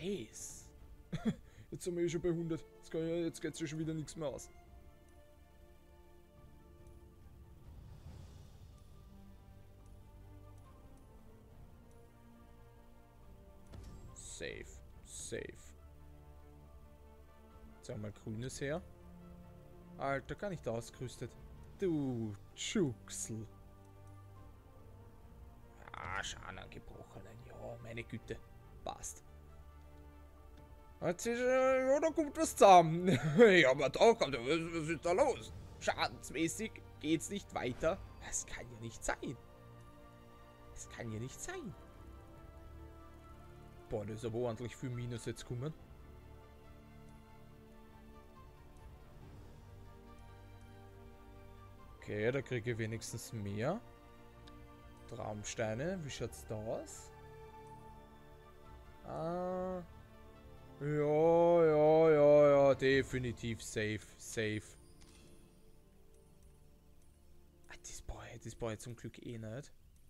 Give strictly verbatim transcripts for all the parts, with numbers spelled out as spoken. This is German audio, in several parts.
Nice. Jetzt sind wir eh schon bei hundert. Jetzt, kann ich, jetzt geht's ja schon wieder nichts mehr aus. Safe. Safe. Jetzt haben wir mal grünes her. Alter, gar nicht ausgerüstet. Du Tschucksel. Ah, Schaden angebrochenen. Ja, meine Güte. Passt. Jetzt ist, ja, da kommt was zusammen. Ja, aber da kommt, was, was ist da los? Schadensmäßig geht's nicht weiter. Das kann ja nicht sein. Das kann ja nicht sein. Boah, das ist aber ordentlich viel Minus jetzt kommen. Okay, da kriege ich wenigstens mehr. Traumsteine, wie schaut's da aus? Ah. Ja, ja, ja, ja, definitiv safe, safe. Ah, das brauche ich, das brauche ich zum Glück eh nicht.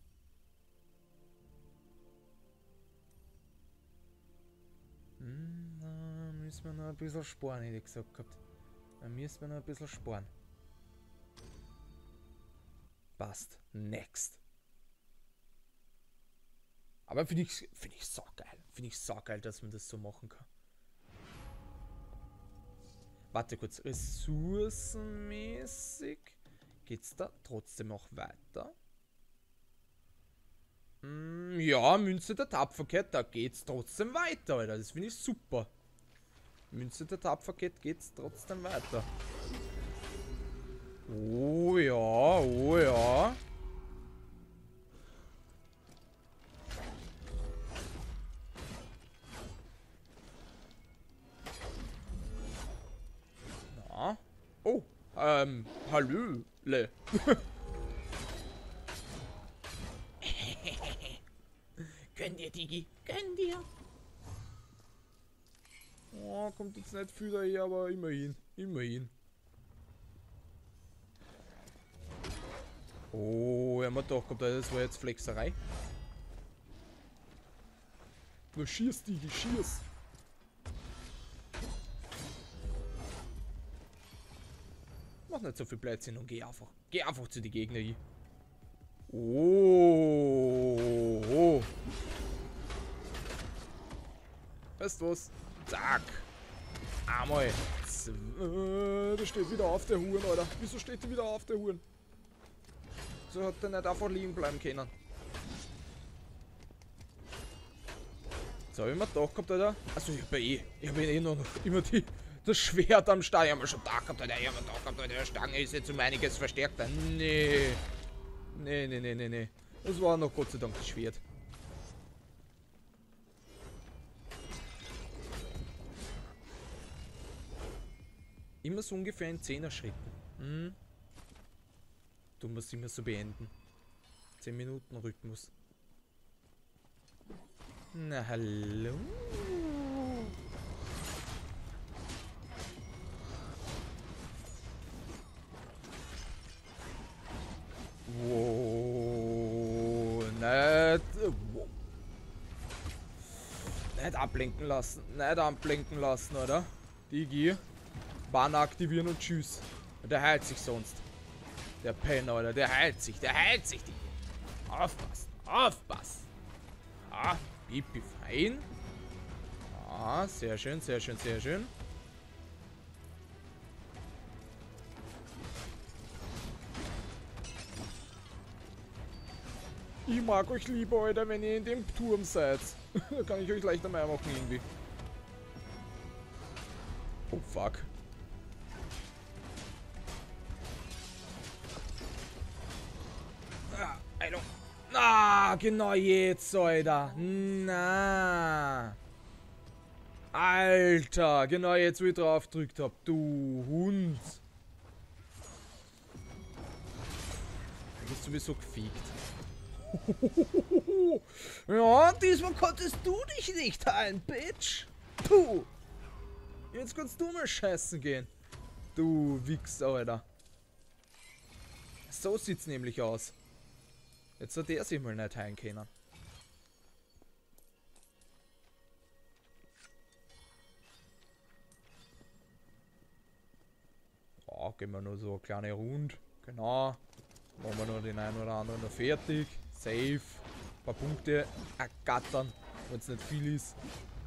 Hm, da müssen wir noch ein bisschen sparen, hätte ich gesagt gehabt. Da müssen wir noch ein bisschen sparen. Passt. Next. Aber finde ich, finde ich saugeil. Finde ich saugeil, dass man das so machen kann. Warte kurz. Ressourcenmäßig geht's da trotzdem noch weiter? Hm, ja, Münze der Tapferkeit, da geht's trotzdem weiter, Alter. Das finde ich super. Münze der Tapferkeit geht's trotzdem weiter. Oh ja, oh ja. Na? Oh, ähm, Hallöle. Gönn dir, Digi, gönn dir. Oh, kommt jetzt nicht viel daher, aber immerhin, immerhin. Oh, haben wir doch gehabt, das war jetzt Flexerei. Na, schieß, Digi, schieß. Mach nicht so viel Blödsinn und geh einfach. Geh einfach zu den Gegner hin. Oh, oh. Weißt du was? Zack. Einmal. Zwei. Der steht wieder auf der Huren, Alter. Wieso steht der wieder auf der Huren? So hat der nicht einfach liegen bleiben können. So, hab ich mir doch gehabt, Alter. Also ich hab ja eh. Ich hab eh noch immer die, das Schwert am Stein. Ich hab mir schon da gehabt, Alter. Ich hab mir doch gehabt, Alter. Der Stange ist jetzt um einiges verstärkter. Nee. Nee, nee, nee, nee, nee. Das war noch Gott sei Dank das Schwert. Immer so ungefähr in zehner Schritten. Hm. Du musst immer so beenden. zehn Minuten Rhythmus. Na, hallo. Wow. Nicht. Wow. Nicht ablenken lassen. Nicht ablenken lassen, oder? Digi. Banner aktivieren und tschüss. Der heilt sich sonst. Der Penner, oder? Der heilt sich. Der heilt sich, Digi. Aufpassen. Aufpassen. Ah, Pipi fein. Ah, sehr schön, sehr schön, sehr schön. Ich mag euch lieber, Alter, wenn ihr in dem Turm seid. Da kann ich euch leichter mehr machen irgendwie. Oh, fuck. Ah, Alter. Ah, genau jetzt, Alter. Na. Alter, genau jetzt, wo ich drauf gedrückt hab. Du Hund. Du bist sowieso gefiegt. Ja, diesmal konntest du dich nicht heilen, Bitch. Puh. Jetzt kannst du mal scheißen gehen. Du Wichser, Alter. So sieht's nämlich aus. Jetzt hat der sich mal nicht heilen können. Ja, gehen wir nur so eine kleine Runde. Genau. Machen wir noch den einen oder anderen noch fertig. Safe. Ein paar Punkte ergattern, wenn es nicht viel ist.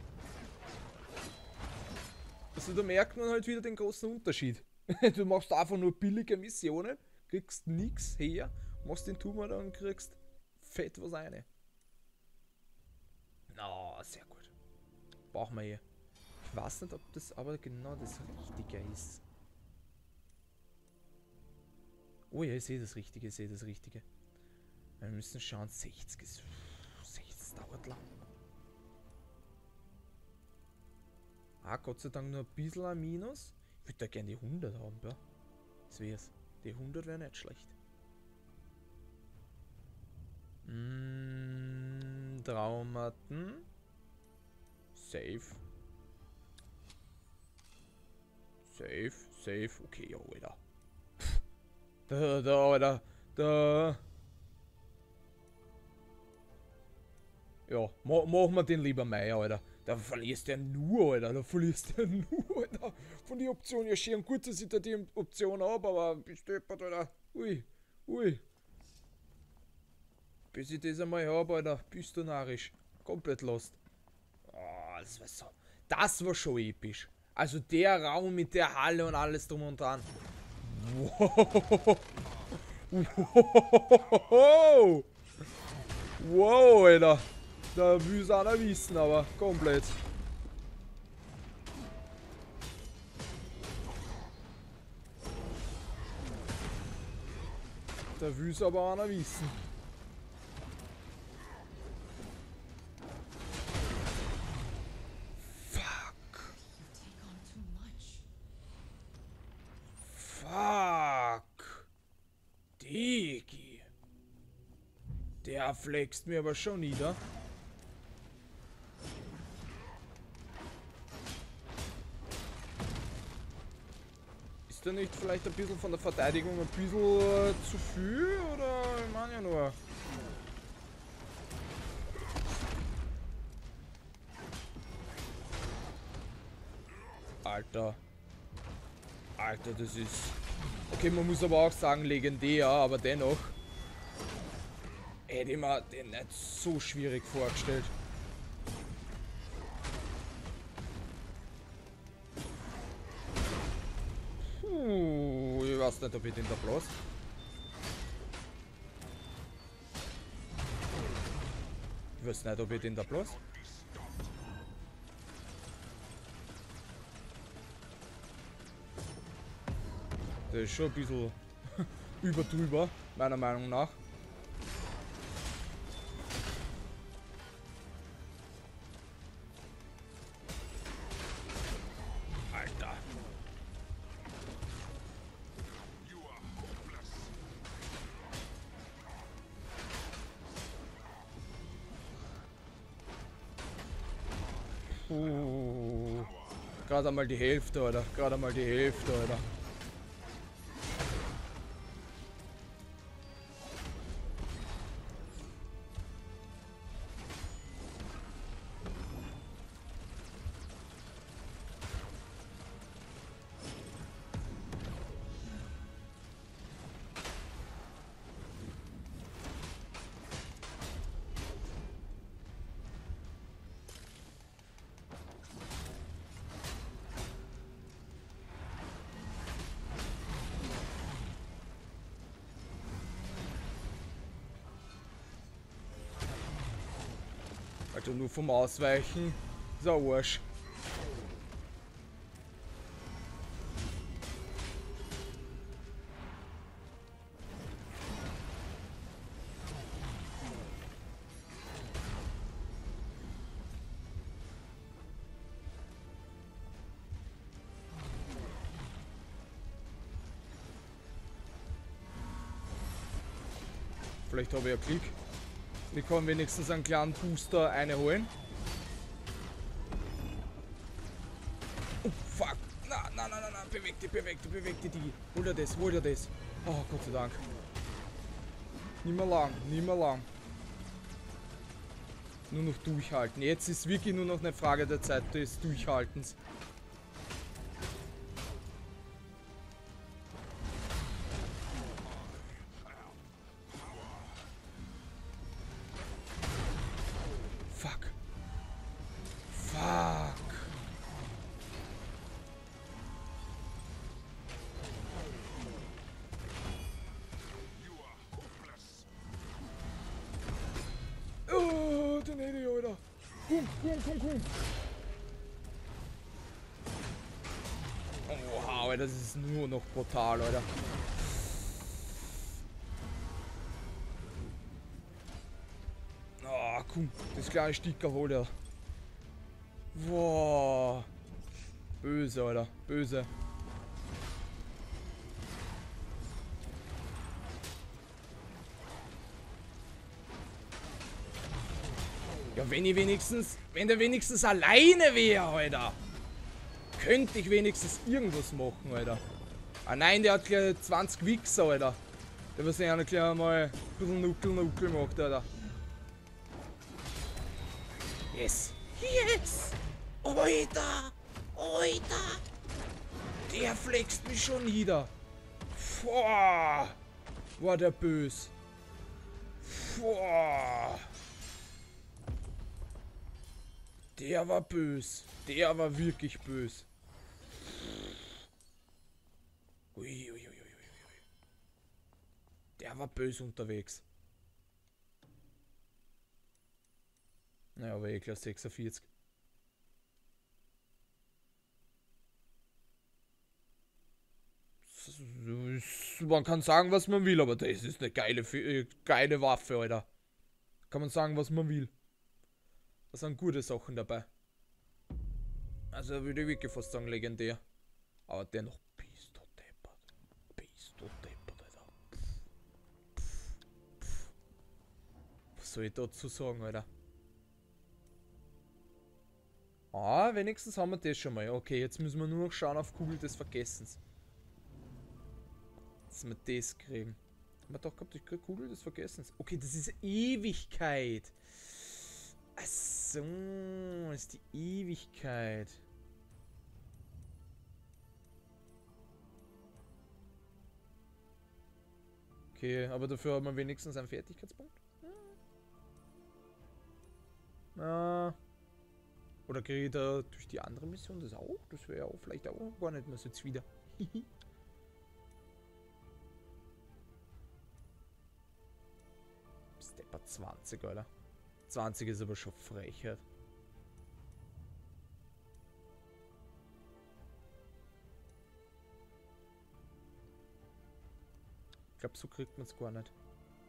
Also da merkt man halt wieder den großen Unterschied. Du machst einfach nur billige Missionen, kriegst nichts her, machst den Tumor dann und kriegst fett was rein. Na, no, sehr gut. Brauchen wir hier. Ich weiß nicht, ob das aber genau das Richtige ist. Oh ja, ich sehe das Richtige, ich sehe das Richtige. Wir müssen schauen, sechzig ist... sechzig dauert lang. Ah, Gott sei Dank nur ein bisschen ein Minus. Ich würde da gerne die hundert haben, ja. Das wär's. Die hundert wäre nicht schlecht. Mm, Traummatten. Safe. Safe, safe. Okay, ja, Alter. Pff. Da, da, Alter. Da. Ja, ma machen wir den lieber Mai, Alter. Da verlierst du ja nur, Alter. Da verlierst du ja nur, Alter. Von der Option. Ja, schön gut, dass ich da die Option habe, aber bist du deppert, Alter. Ui, ui. Bis ich das einmal habe, Alter, bist du narrisch. Komplett lost. Oh, das war so. Das war schon episch. Also der Raum mit der Halle und alles drum und dran. Wow. Wow. Wow, Alter. Da will es einer wissen, aber komplett. Da will es aber einer wissen. Fuck. Fuck. Digi. Der flext mir aber schon nieder. Ist da nicht vielleicht ein bisschen von der Verteidigung ein bisschen äh, zu viel? Oder ich meine ja nur. Alter. Alter, das ist... Okay, man muss aber auch sagen, legendär, aber dennoch. Hätte ich mir den nicht so schwierig vorgestellt. Puh, ich weiß nicht, ob ich den da bloß. Ich weiß nicht, ob ich den da bloß. Das ist schon ein bisschen überdrüber, meiner Meinung nach. Alter. Uh, gerade einmal die Hälfte, oder? Gerade einmal die Hälfte, oder? Also nur vom Ausweichen ist ein Arsch. Vielleicht habe ich einen Klick. Ich kann wenigstens einen kleinen Booster einholen. Oh, fuck. Na, na, na, na, na. Beweg dich, beweg dich, beweg dich, Digi. Hol dir das, hol dir das. Oh, Gott sei Dank. Nicht mehr lang, nicht mehr lang. Nur noch durchhalten. Jetzt ist wirklich nur noch eine Frage der Zeit des Durchhaltens. Fuck. Fuck. Oh, den hätte ich, Alter. Komm, komm, komm, komm. Oh, wow, das ist nur noch brutal, Alter. Ah, oh, komm, das kleine Sticker holt er. Wow. Böse, Alter. Böse. Ja, wenn ich wenigstens... Wenn der wenigstens alleine wäre, Alter. Könnte ich wenigstens irgendwas machen, Alter. Ah nein, der hat gleich zwanzig Wichser, Alter. Der wird sich ja gleich mal ein bisschen Nuckel, Nuckel gemacht, Alter. Yes. Yes. Alter. Alter. Der flext mich schon nieder. Boah. War der böse. Boah. Der war böse. Der war wirklich böse. Ui, ui, ui, ui, ui. Der war böse unterwegs. Naja, aber eh klar sechsundvierzig. Man kann sagen, was man will, aber das ist eine geile, geile Waffe, Alter. Kann man sagen, was man will. Da sind gute Sachen dabei. Also würde ich wirklich fast sagen, legendär. Aber dennoch, bist du deppert. Bist du deppert, Alter. Was soll ich dazu sagen, Alter? Ah, wenigstens haben wir das schon mal. Okay, jetzt müssen wir nur noch schauen auf Kugel des Vergessens. Dass wir das kriegen. Haben wir doch gehabt, ich krieg Kugel des Vergessens. Okay, das ist Ewigkeit. Ach so, das ist die Ewigkeit. Okay, aber dafür haben wir wenigstens einen Fertigkeitspunkt. Ah. Oder kriege ich da durch die andere Mission das auch? Das wäre ja auch vielleicht auch gar nicht mehr so jetzt wieder. Stepper zwanzig, Alter. zwanzig ist aber schon Frechheit. Ich glaube, so kriegt man es gar nicht.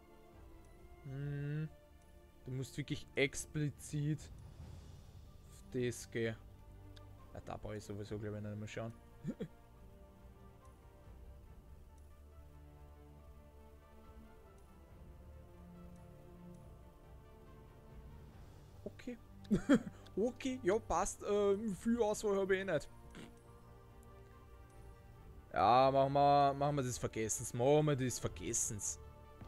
Hm. Du musst wirklich explizit auf das gehen. Ja, da brauche ich sowieso, glaube ich, nicht mehr schauen. Okay. Okay, ja, passt. Ähm, viel Auswahl habe ich eh nicht. Ja, machen wir, machen wir das Vergessens. Machen wir das Vergessens.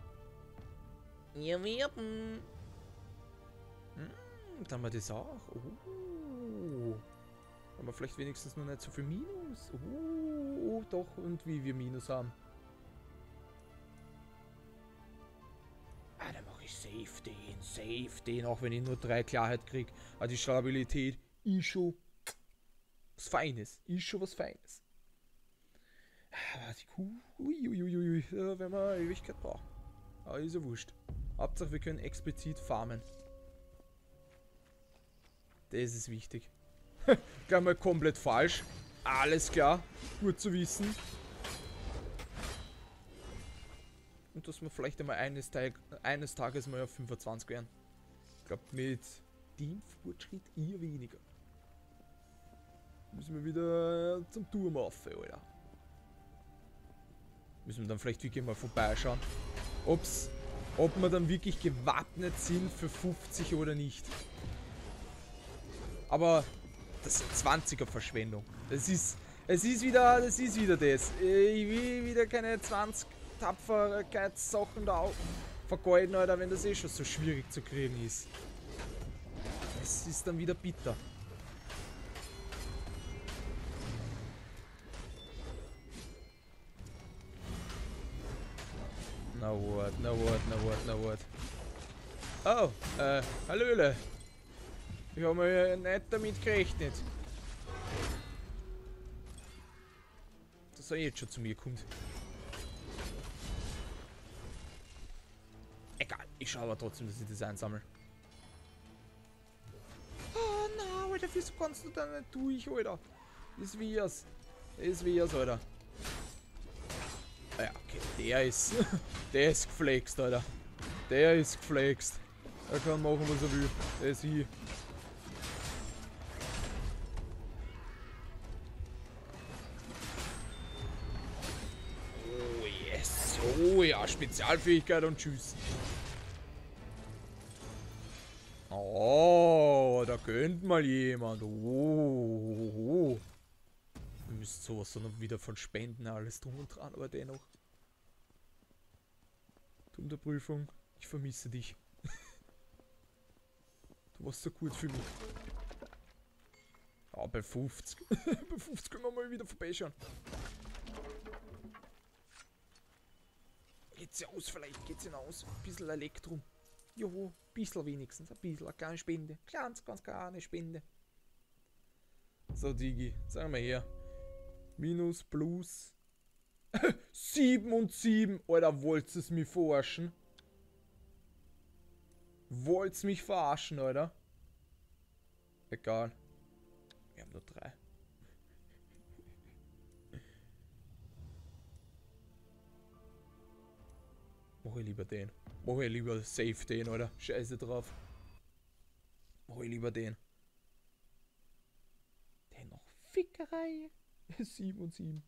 Ja, wir haben. Hm, dann haben wir das auch. Oh. Haben wir vielleicht wenigstens noch nicht so viel Minus. Oh, doch, und wie wir Minus haben. Ah, dann mache ich safe den, safe den, auch wenn ich nur drei Klarheit kriege. Aber die Stabilität ist schon was Feines. Ist schon was Feines. Ah, die Kuh. Uiuiuiui, da werden wir eine Ewigkeit brauchen. Aber ist ja wurscht. Hauptsache, wir können explizit farmen. Das ist wichtig. Gleich mal komplett falsch. Alles klar. Gut zu wissen. Und dass wir vielleicht einmal eines, Tag, eines Tages mal auf fünfundzwanzig werden. Ich glaube, mit dem Fortschritt eher weniger. Müssen wir wieder zum Turm auf, Alter. Müssen wir dann vielleicht wirklich mal vorbeischauen. Ob's, ob wir dann wirklich gewappnet sind für fünfzig oder nicht. Aber das ist zwanziger Verschwendung. Das ist, es ist wieder, das ist wieder das. Ich will wieder keine zwanzig Tapferkeitssachen da auch vergeuden, Alter, wenn das eh schon so schwierig zu kriegen ist. Es ist dann wieder bitter. Na what, na what, na what, na what. Oh, äh, Hallöle. Ich habe mir nicht damit gerechnet. Dass er jetzt schon zu mir kommt. Egal, ich schaue aber trotzdem, dass ich das einsammle. Oh nein, Alter, wieso kannst du da nicht durch, Alter? Das ist wie's. Das ist wie's, Alter. Ja, okay, der ist. Der ist geflext, Alter. Der ist geflext. Er kann machen, was er will. Der ist hier. Oh yes. Oh ja, Spezialfähigkeit und tschüss. Oh, da könnte mal jemand. Oh. Wir müssen sowas so noch wieder von Spenden alles drum und dran, aber dennoch. Du in der Prüfung, ich vermisse dich. Du warst so gut für mich. Ah, bei fünfzig. Bei fünfzig können wir mal wieder vorbeischauen. Geht's ja aus, vielleicht geht's hinaus. Ein bisschen Elektrum. Joho, ein bisschen wenigstens. Ein bisschen, eine kleine Spende. Ganz, ganz kleine Spende. So, Digi, sagen wir her. Minus, plus. sieben und sieben. Alter, wollt's es mich verarschen? Wollt's mich verarschen, Alter? Egal. Wir haben nur drei. Mach ich lieber den. Mach ich lieber safe den, Alter. Scheiße drauf. Mach ich lieber den. Dennoch Fickerei. sieben und sieben.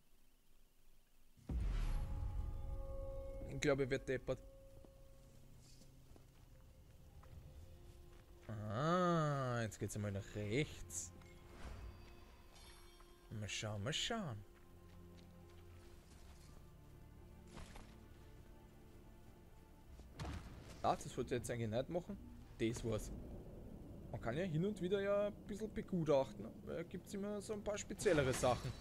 Ich glaube, er wird deppert. Ah, jetzt geht's einmal nach rechts. Mal schauen, mal schauen. Ah, das wollte ich jetzt eigentlich nicht machen. Das war's. Man kann ja hin und wieder ja ein bisschen begutachten. Da gibt es immer so ein paar speziellere Sachen.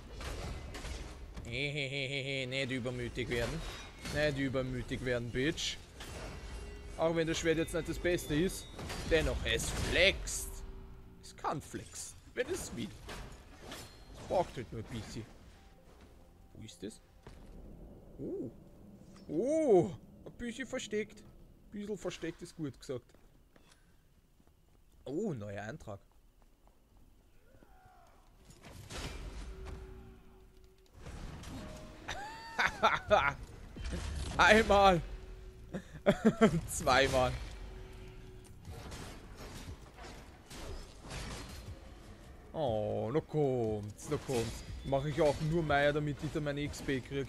Hehehehe, nicht übermütig werden. Nicht übermütig werden, Bitch. Auch wenn das Schwert jetzt nicht das Beste ist. Dennoch, es flext. Es kann flexen, wenn es will. Es braucht halt nur ein bisschen. Wo ist das? Oh. Oh. Ein bisschen versteckt. Ein bisschen versteckt ist gut gesagt. Oh, neuer Eintrag. Einmal. Zweimal. Oh, noch kommt's, noch kommt's. Mache ich auch nur Meier, damit ich da meine X P krieg.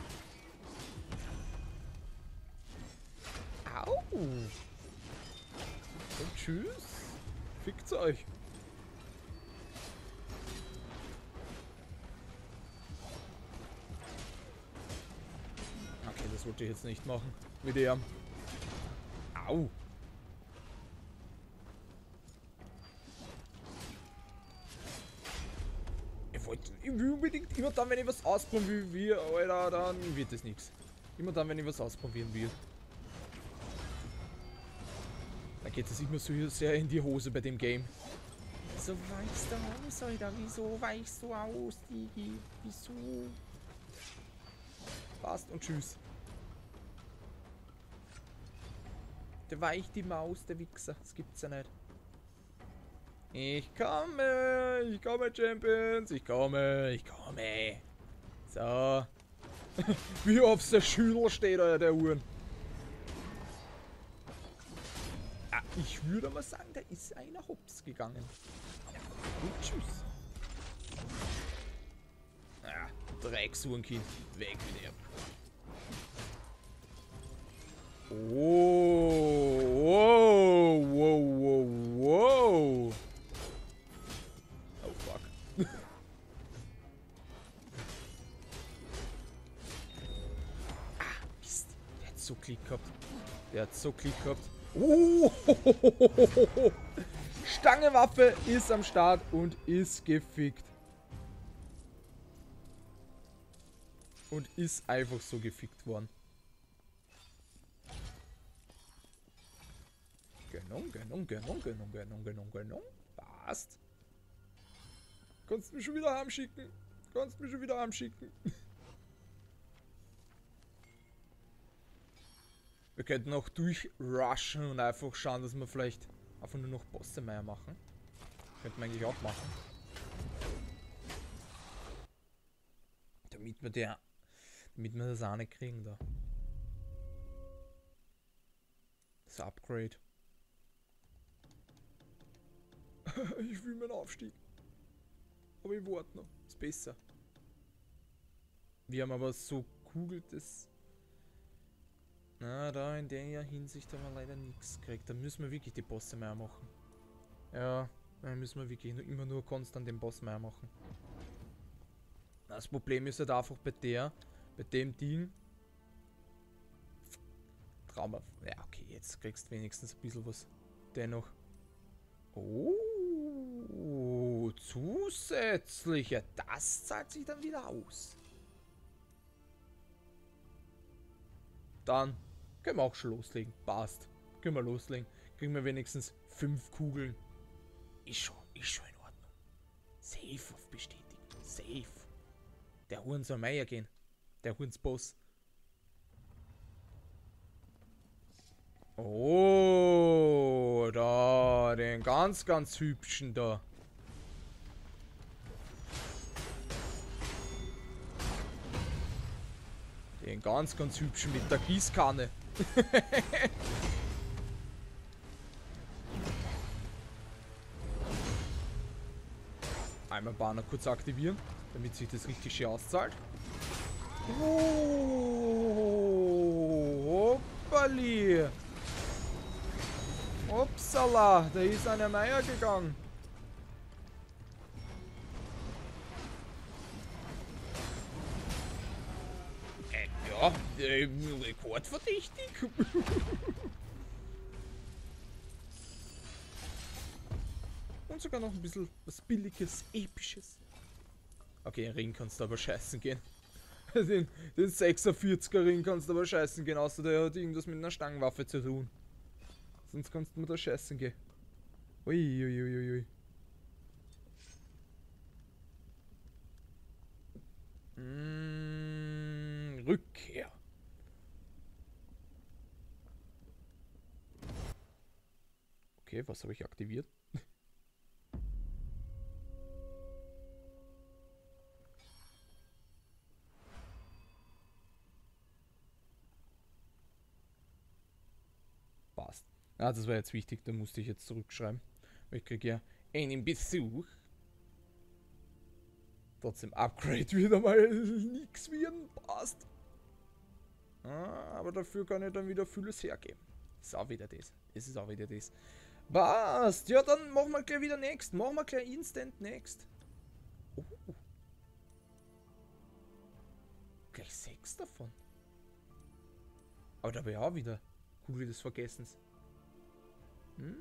Au. Und tschüss. Fickt's euch. Okay, das wollte ich jetzt nicht machen. Mit der. Au. Ich wollte, ich will unbedingt, immer dann, wenn ich was ausprobieren will, Alter, dann wird es nichts. Immer dann, wenn ich was ausprobieren will. Da geht es immer so sehr in die Hose bei dem Game. Wieso weichst du aus, Alter? Wieso weichst du aus, Digi? Wieso? Passt und tschüss. Der weicht die Maus, der Wichser. Das gibt's ja nicht. Ich komme, ich komme, Champions. Ich komme, ich komme. So. Wie auf der Schüler steht, Alter, der Uhren. Ah, ich würde mal sagen, da ist einer hops gegangen. Und tschüss. Ah, Drecksuhrenkind. Weg mit dir. Oh, wow, wow, wow, wow. Oh, fuck. Ah, Mist. Der hat so Klick gehabt. Der hat so Klick gehabt. Oh, Stangewaffe ist am Start und ist gefickt. Und ist einfach so gefickt worden. Genug, genug, genug, genug, genug, genug, genug. Passt. Kannst mich schon wieder heimschicken. Kannst mich schon wieder heimschicken. Wir könnten auch durchrushen und einfach schauen, dass wir vielleicht einfach nur noch Bosse-Meier machen. Könnten wir eigentlich auch machen. Damit wir der, damit wir das auch nicht kriegen da. Das Upgrade. Ich will meinen Aufstieg. Aber ich warte noch. Ist besser. Wir haben aber so kugeltes. Na, da in der Hinsicht haben wir leider nichts gekriegt. Da müssen wir wirklich die Bosse mehr machen. Ja, da müssen wir wirklich nur, immer nur konstant den Boss mehr machen. Das Problem ist halt einfach bei der, bei dem Ding. Trauma. Ja, okay, jetzt kriegst du wenigstens ein bisschen was. Dennoch. Oh, zusätzliche. Das zahlt sich dann wieder aus. Dann können wir auch schon loslegen. Passt. Können wir loslegen. Kriegen wir wenigstens fünf Kugeln. Ist schon, ist schon in Ordnung. Safe auf bestätigt. Safe. Der Huren soll Meier gehen. Der Hurensboss. Oh, da, den ganz, ganz hübschen da. Den ganz, ganz hübschen mit der Gießkanne. Einmal Banner kurz aktivieren, damit sich das richtig schön auszahlt. Oh, hoppali. Upsala, da ist eine Meier gegangen. Äh, ja, äh, rekordverdächtig. Und sogar noch ein bisschen was Billiges, Episches. Okay, Ring kannst du aber scheißen gehen. Den, den sechsundvierziger Ring kannst du aber scheißen gehen, außer der hat irgendwas mit einer Stangenwaffe zu tun. Sonst kannst du mir da scheißen gehen. Uiuiuiui. Ui, ui, ui. mm, Rückkehr. Okay, was habe ich aktiviert? Passt. Ah, das war jetzt wichtig, da musste ich jetzt zurückschreiben. Weil ich kriege ja einen Besuch. Trotzdem Upgrade wieder mal nichts werden. Passt. Ah, aber dafür kann ich dann wieder vieles hergeben. Ist auch wieder das. Es ist auch wieder das. Passt. Ja, dann machen wir gleich wieder next. Machen wir gleich instant next. Oh. Gleich sechs davon. Aber da wäre auch wieder Kugel des Vergessens. Hm.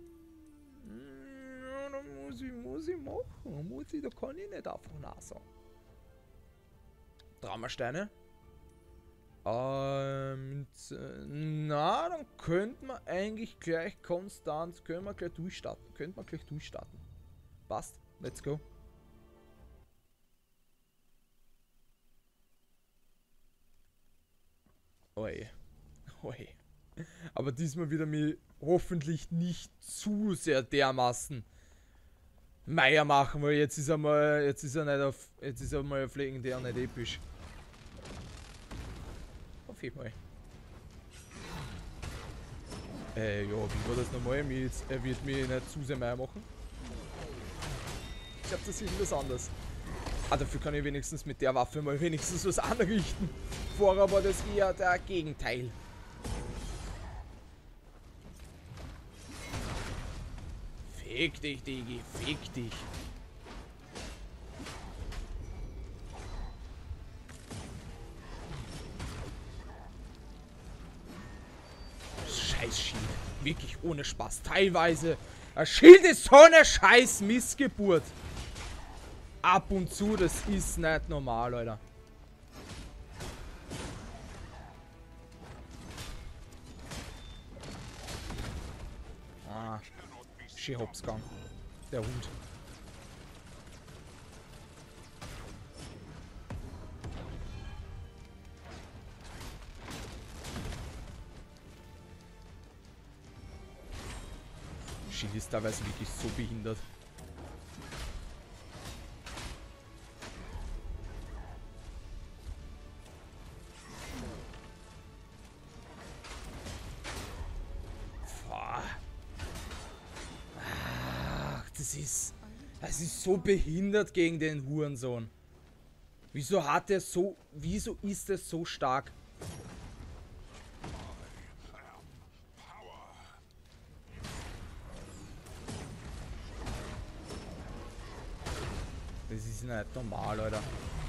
Ja, da muss ich, muss ich machen. Muss ich, da kann ich nicht einfach nachsagen. Dramasteine. Ähm, na, dann könnten wir eigentlich gleich konstant, können wir gleich durchstarten. Könnten wir gleich durchstarten. Passt. Let's go. Oi. Oi. Aber diesmal wieder mir hoffentlich nicht zu sehr dermaßen Meier machen, weil jetzt ist er mal, jetzt ist er nicht auf, jetzt ist er mal auf legendär nicht episch. Auf jeden Fall. Äh, ja, wie war das nochmal? Er wird mir nicht zu sehr Meier machen. Ich glaube, das ist irgendwas anderes. Ah, dafür kann ich wenigstens mit der Waffe mal wenigstens was anrichten. Vorher war das eher der Gegenteil. Fick dich, Digi, fick dich. Scheiß Schild. Wirklich ohne Spaß. Teilweise. Ein Schild ist so eine scheiß Missgeburt. Ab und zu, das ist nicht normal, Alter. Ah. Schön hops gegangen. Der Hund. Schild ist teilweise wirklich so behindert. Ach, das ist... Das ist so behindert gegen den Hurensohn. Wieso hat er so... Wieso ist er so stark? Das ist nicht normal, Alter.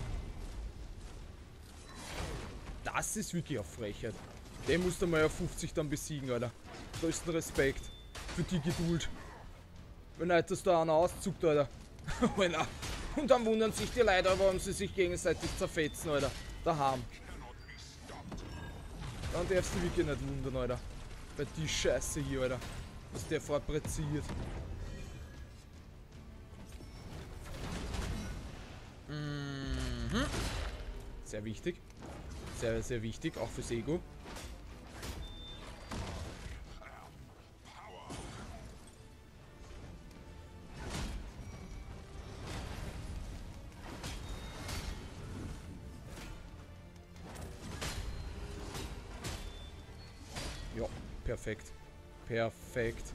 Das ist wirklich eine Frechheit. Den musst du mal auf fünfzig dann besiegen, Alter. Größten Respekt für die Geduld. Wenn nicht, dass da einer auszuckt, Alter. Und dann wundern sich die Leute, warum sie sich gegenseitig zerfetzen, Alter. Daheim. Dann darfst du wirklich nicht wundern, Alter. Bei die Scheiße hier, Alter. Was der fabriziert. Mhm. Sehr wichtig. Sehr, sehr wichtig, auch fürs Ego. Ja, perfekt. Perfekt.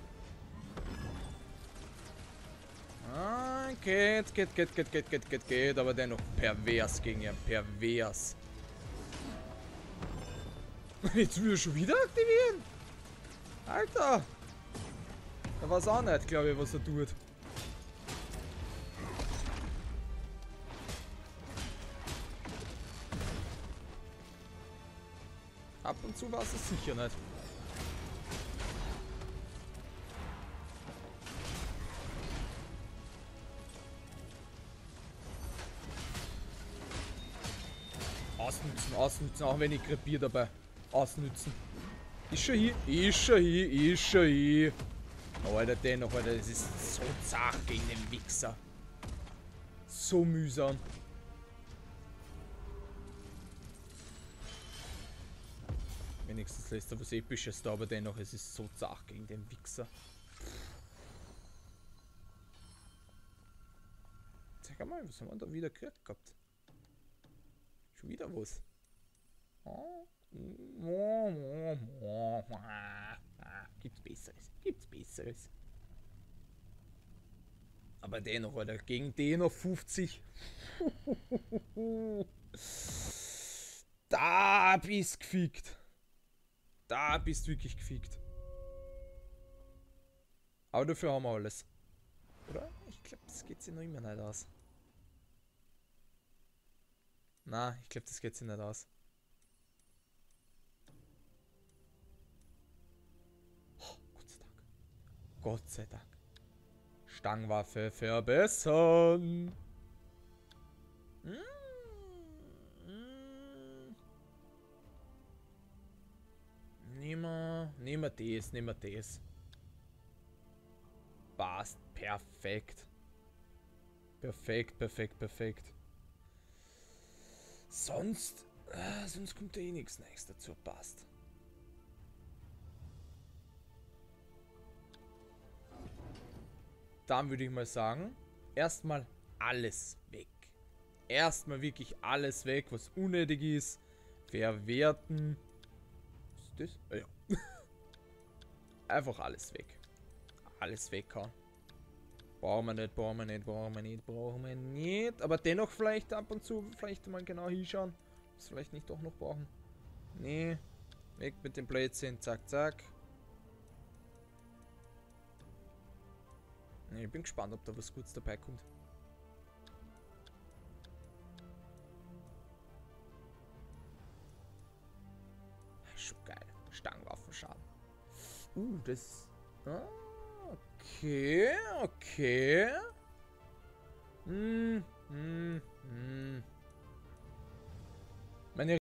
Ah, geht, geht, geht, geht, geht, geht, geht, geht, aber dennoch pervers gegen ihn. Pervers. Jetzt will er schon wieder aktivieren. Alter. Da war es auch nicht, glaube ich, was er tut. Ab und zu war es sicher nicht. Ausnützen, ausnützen, auch wenn ich krepiere dabei. Ausnützen. Ist schon hier, ist schon hier, ist schon hier. Alter, dennoch, Alter, das ist so zart gegen den Wichser. So mühsam. Wenigstens lässt er was Episches da, aber dennoch, es ist so zart gegen den Wichser. Sag mal, was haben wir da wieder gehört gehabt? Schon wieder was. Gibt's Besseres. Gibt's Besseres. Aber dennoch, Alter, gegen den auf fünfzig. Da bist gefickt. Da bist wirklich gefickt. Aber dafür haben wir alles. Oder? Ich glaube, das geht sich noch immer nicht aus. Na, ich glaube, das geht sich nicht aus. Oh, Gott sei Dank. Gott sei Dank. Stangenwaffe verbessern. Hm. Hm. Nehmen wir, nehmen wir das, nehmen wir das. Passt. Perfekt. Perfekt, perfekt, perfekt. Sonst, äh, sonst kommt da eh nichts Neues dazu. Passt. Dann würde ich mal sagen, erstmal alles weg. Erstmal wirklich alles weg, was unnötig ist. Verwerten. Was ist das? Oh, ja. Einfach alles weg. Alles weghauen. Brauchen wir nicht, brauchen wir nicht, brauchen wir nicht, brauchen wir nicht. Aber dennoch vielleicht ab und zu vielleicht mal genau hinschauen. Was vielleicht nicht doch noch brauchen. Nee. Weg mit dem Blödsinn. Zack, zack. Nee, ich bin gespannt, ob da was Gutes dabei kommt. Schon geil. Stangenwaffenschaden. Uh, das... Ah. Okay, okay. Hm, hm,